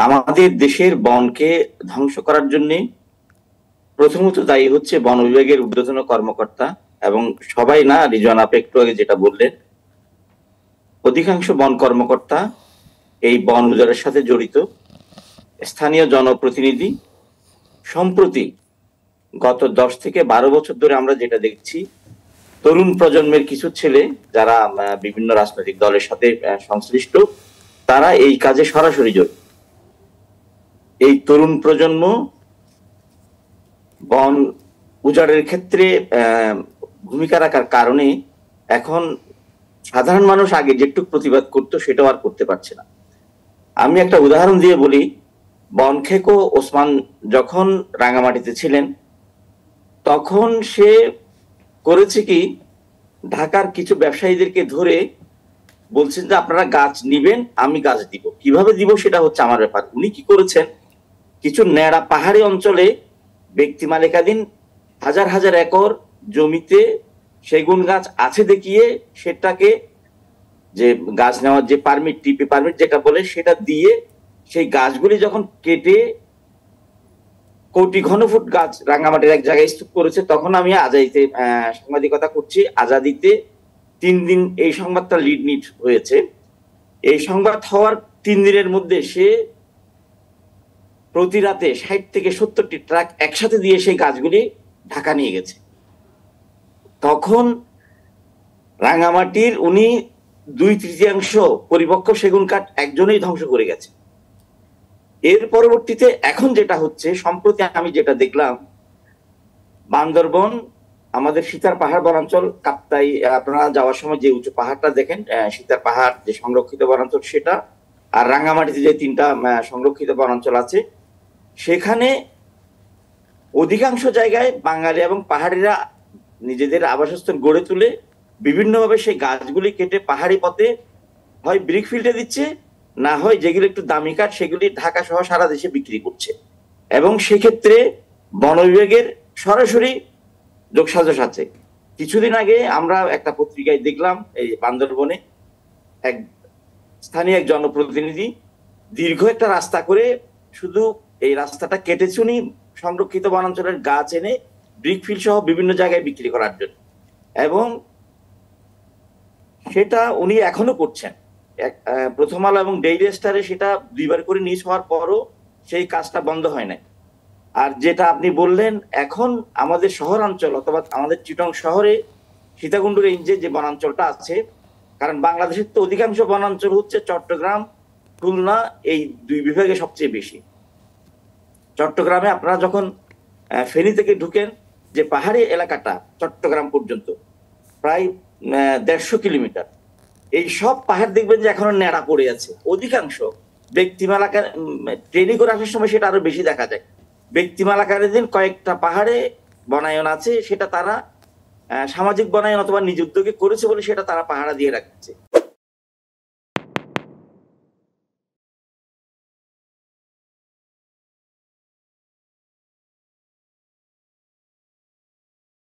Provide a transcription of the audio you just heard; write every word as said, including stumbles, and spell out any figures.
আমাদের দেশের বনকে ধ্বংস করার জন্য প্রথমত দায়ী হচ্ছে বন বিভাগের ঊর্ধ্বতন কর্মকর্তা, এবং সবাই না, রিজন আপনি একটু আগে যেটা বললেন, অধিকাংশ বন কর্মকর্তা এই বন উজাড়ের সাথে জড়িত। স্থানীয় জনপ্রতিনিধি সম্প্রতি গত দশ থেকে বারো বছর ধরে আমরা যেটা দেখছি, তরুণ প্রজন্মের কিছু ছেলে যারা বিভিন্ন রাজনৈতিক দলের সাথে সংশ্লিষ্ট, তারা এই কাজে সরাসরি জড়িত। এই তরুণ প্রজন্ম বন উজাড়ের ক্ষেত্রে ভূমিকা রাখার কারণে এখন সাধারণ মানুষ আগে যেটুকু প্রতিবাদ করতো সেটাও আর করতে পারছে না। আমি একটা উদাহরণ দিয়ে বলি, বনখেকো ওসমান যখন রাঙামাটিতে ছিলেন তখন সে করেছে কি, ঢাকার কিছু ব্যবসায়ীদেরকে ধরে বলছেন যে আপনারা গাছ নিবেন, আমি গাছ দিব, কিভাবে দিব সেটা হচ্ছে আমার ব্যাপার। উনি কি করেছেন, কিছু ন্যাড়া পাহাড়ি অঞ্চলে ব্যক্তি মালিকাধীন হাজার হাজার একর জমিতে সেগুন গাছ আছে দেখিয়ে সেটাকে, যে গাছ নেওয়ার যে পারমিট, টিপি পারমিট যেটা বলে, সেটা দিয়ে সেই গাছগুলি যখন কেটে কোটি ঘনফুট গাছ রাঙ্গামাটির এক জায়গায় স্তূপ করেছে, তখন আমি আজাদিতে সাংবাদিকতা করছি। আজাদিতে তিন দিন এই সংবাদটা লিড নিট হয়েছে। এই সংবাদ হওয়ার তিন দিনের মধ্যে সে প্রতি রাতে ষাট থেকে সত্তরটি ট্রাক একসাথে দিয়ে সেই গাছগুলি ঢাকা নিয়ে গেছে। তখন রাঙ্গামাটির উনি দুই তৃতীয়াংশ পরিপক্ক সেগুন কাঠ একজনেই ধ্বংস করে গেছে। এর পরবর্তীতে এখন যেটা হচ্ছে, সম্প্রতি আমি যেটা দেখলাম, বান্দরবন আমাদের সীতার পাহাড় বনাঞ্চল, কাপ্তাই আপনারা যাওয়ার সময় যে উঁচু পাহাড়টা দেখেন, সীতার পাহাড় যে সংরক্ষিত বনাঞ্চল সেটা, আর রাঙ্গামাটিতে যে তিনটা সংরক্ষিত বনাঞ্চল আছে, সেখানে অধিকাংশ জায়গায় বাঙালি এবং পাহাড়িরা নিজেদের আবাসস্থল গড়ে তুলে বিভিন্নভাবে সেই গাছগুলি কেটে পাহাড়ি পথে হয় ব্রিক ফিল্ডে দিচ্ছে, না হয় যেগুলো একটু দামি কাঠ সেগুলি ঢাকা সহ সারা দেশে বিক্রি করছে। এবং সেক্ষেত্রে বন বিভাগের সরাসরি যোগসাজশ আছে। কিছুদিন আগে আমরা একটা পত্রিকায় দেখলাম, এই বান্দরবনে এক স্থানীয় এক জনপ্রতিনিধি দীর্ঘ একটা রাস্তা করে শুধু এই রাস্তাটা কেটেছে উনি সংরক্ষিত বনাঞ্চলের গাছ এনে ব্রিক ফিল্ড সহ বিভিন্ন জায়গায় বিক্রি করার জন্য, এবং সেটা উনি এখনো করছেন। প্রথম আলো এবং ডেইলি স্টারে সেটা দুইবার করে নিউজ হওয়ার পরও সেই কাজটা বন্ধ হয় নাই। আর যেটা আপনি বললেন, এখন আমাদের শহরাঞ্চল অথবা আমাদের চিটং শহরে সীতাকুণ্ড রেঞ্জে যে বনাঞ্চলটা আছে, কারণ বাংলাদেশের তো অধিকাংশ বনাঞ্চল হচ্ছে চট্টগ্রাম, খুলনা, এই দুই বিভাগে সবচেয়ে বেশি। চট্টগ্রামে আপনারা যখন ফেনী থেকে ঢুকেন, যে পাহাড়ি এলাকাটা চট্টগ্রাম পর্যন্ত প্রায় দেড়শো কিলোমিটার, এই সব পাহাড় দেখবেন যে এখনো ন্যাড়া পড়ে আছে। অধিকাংশ ব্যক্তি মালাকার ট্রেনিং করে আসার সময় সেটা আরো বেশি দেখা যায়। ব্যক্তি মালাকারীদের কয়েকটা পাহাড়ে বনায়ন আছে, সেটা তারা সামাজিক বনায়ন অথবা নিজ উদ্যোগে করেছে বলে সেটা তারা পাহারা দিয়ে রাখছে।